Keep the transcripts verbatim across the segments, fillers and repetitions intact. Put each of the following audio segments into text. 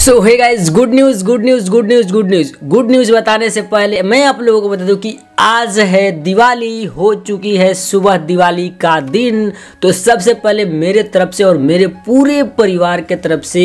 सो hey guys, good news good news good news good news good news बताने से पहले मैं आप लोगों को बता दूं कि आज है दिवाली, हो चुकी है सुबह दिवाली का दिन। तो सबसे पहले मेरे तरफ से और मेरे पूरे परिवार के तरफ से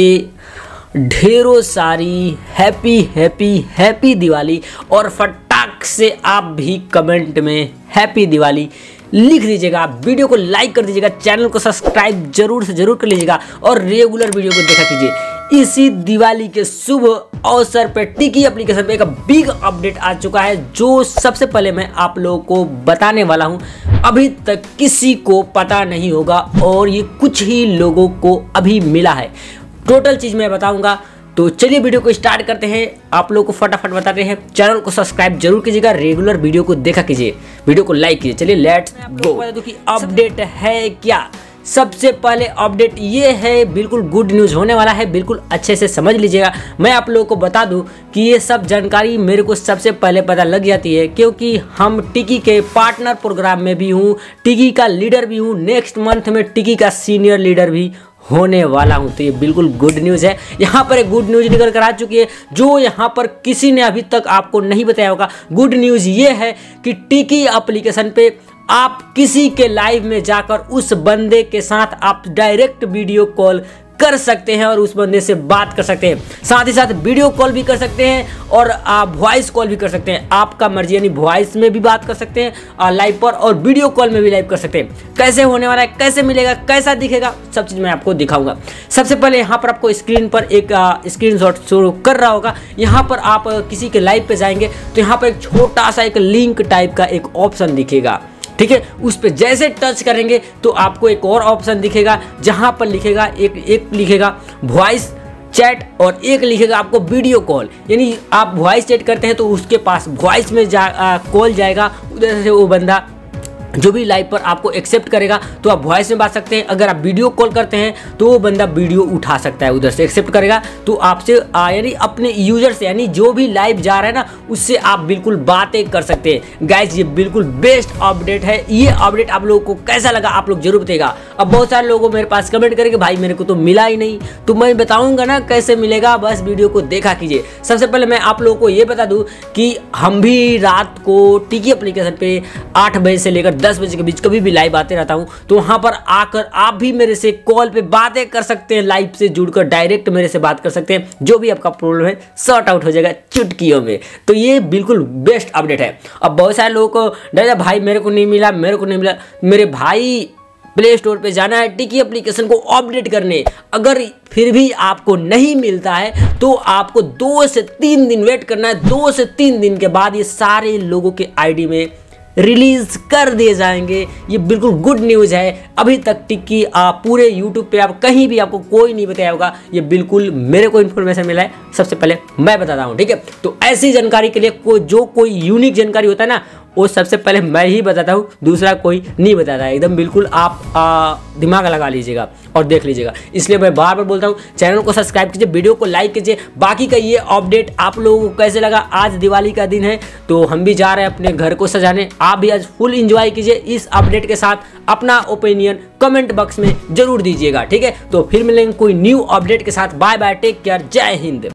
ढेरों सारी हैप्पी हैप्पी हैप्पी दिवाली। और फटाक से आप भी कमेंट में हैप्पी दिवाली लिख दीजिएगा, आप वीडियो को लाइक कर दीजिएगा, चैनल को सब्सक्राइब जरूर से जरूर कर लीजिएगा और रेगुलर वीडियो को देखा कीजिए। इसी दिवाली के शुभ अवसर पर टिकी एप्लीकेशन पे एक बिग अपडेट आ चुका है, जो सबसे पहले मैं आप लोगों को बताने वाला हूं। अभी तक किसी को पता नहीं होगा और ये कुछ ही लोगों को अभी मिला है। टोटल चीज़ मैं बताऊंगा, तो चलिए वीडियो को स्टार्ट करते हैं। आप लोगों को फटाफट बताते हैं, चैनल को सब्सक्राइब जरूर कीजिएगा, रेगुलर वीडियो को देखा कीजिए, वीडियो को लाइक कीजिए। चलिए लेट्स गो। बता दूं कि अपडेट है क्या। सबसे पहले अपडेट ये है, बिल्कुल गुड न्यूज़ होने वाला है, बिल्कुल अच्छे से समझ लीजिएगा। मैं आप लोगों को बता दूं कि ये सब जानकारी मेरे को सबसे पहले पता लग जाती है, क्योंकि हम टिकी के पार्टनर प्रोग्राम में भी हूँ, टिकी का लीडर भी हूँ, नेक्स्ट मंथ में टिकी का सीनियर लीडर भी होने वाला हूं। तो ये बिल्कुल गुड न्यूज़ है। यहाँ पर एक गुड न्यूज़ निकल कर आ चुकी है, जो यहाँ पर किसी ने अभी तक आपको नहीं बताया होगा। गुड न्यूज़ ये है कि टिकी एप्लीकेशन पे आप किसी के लाइव में जाकर उस बंदे के साथ आप डायरेक्ट वीडियो कॉल कर सकते हैं और उस बंदे से बात कर सकते हैं। साथ ही साथ वीडियो कॉल भी कर सकते हैं और आप वॉइस कॉल भी कर सकते हैं, आपका मर्जी। यानी वॉइस में भी बात कर सकते हैं लाइव पर, और वीडियो कॉल में भी लाइव कर सकते हैं। कैसे होने वाला है, कैसे मिलेगा, कैसा दिखेगा, सब चीज़ मैं आपको दिखाऊंगा। सबसे पहले यहाँ पर आपको स्क्रीन पर एक स्क्रीनशॉट शो कर रहा होगा। यहाँ पर आप किसी के लाइव पे जाएंगे तो यहाँ पर एक छोटा सा एक लिंक टाइप का एक ऑप्शन दिखेगा, ठीक है। उस पर जैसे टच करेंगे तो आपको एक और ऑप्शन दिखेगा, जहां पर लिखेगा एक एक लिखेगा वॉइस चैट और एक लिखेगा आपको वीडियो कॉल। यानी आप वॉइस चैट करते हैं तो उसके पास वॉइस में जा कॉल जाएगा, उधर से वो बंदा जो भी लाइव पर आपको एक्सेप्ट करेगा तो आप वॉइस में बात सकते हैं। अगर आप वीडियो कॉल करते हैं तो वो बंदा वीडियो उठा सकता है, उधर से एक्सेप्ट करेगा तो आपसे यानी अपने यूजर से, यानी जो भी लाइव जा रहा है ना, उससे आप बिल्कुल बातें कर सकते हैं। गाइज ये बिल्कुल बेस्ट अपडेट है। ये अपडेट आप लोगों को कैसा लगा आप लोग जरूर बताइएगा। अब बहुत सारे लोगों मेरे पास कमेंट करेंगे भाई मेरे को तो मिला ही नहीं, तो मैं बताऊंगा ना कैसे मिलेगा, बस वीडियो को देखा कीजिए। सबसे पहले मैं आप लोगों को ये बता दूं कि हम भी रात को टिकी एप्लीकेशन पे आठ बजे से लेकर दस बजे के बीच कभी भी लाइव आते रहता हूं, तो वहां पर आकर आप भी मेरे से कॉल पे बातें कर सकते हैं, लाइव से जुड़कर डायरेक्ट मेरे से बात कर सकते हैं। जो भी आपका प्रॉब्लम है सॉर्ट आउट हो जाएगा चुटकियों में। तो ये बिल्कुल बेस्ट अपडेट है। अब बहुत सारे लोगों को डर, भाई मेरे को नहीं मिला, मेरे को नहीं मिला। मेरे भाई प्ले स्टोर पे जाना है टिकी एप्लीकेशन को अपडेट करने। अगर फिर भी आपको नहीं मिलता है तो आपको दो से तीन दिन वेट करना है। दो से तीन दिन के बाद ये सारे लोगों के आईडी में रिलीज कर दिए जाएंगे। ये बिल्कुल गुड न्यूज़ है। अभी तक टिक्की आप पूरे यूट्यूब पे आप कहीं भी आपको कोई नहीं बताया होगा, ये बिल्कुल मेरे को इन्फॉर्मेशन मिला है, सबसे पहले मैं बताता हूँ, ठीक है। तो ऐसी जानकारी के लिए को जो कोई यूनिक जानकारी होता है ना, वो सबसे पहले मैं ही बताता हूँ, दूसरा कोई नहीं बताता है। एकदम बिल्कुल आप आ, दिमाग लगा लीजिएगा और देख लीजिएगा। इसलिए मैं बार बार बोलता हूँ, चैनल को सब्सक्राइब कीजिए, वीडियो को लाइक कीजिए। बाकी का ये अपडेट आप लोगों को कैसे लगा, आज दिवाली का दिन है तो हम भी जा रहे हैं अपने घर को सजाने। आप भी आज फुल इंजॉय कीजिए इस अपडेट के साथ। अपना ओपिनियन कमेंट बॉक्स में जरूर दीजिएगा, ठीक है। तो फिर मिलेंगे कोई न्यू अपडेट के साथ। बाय बाय, टेक केयर, जय हिंद।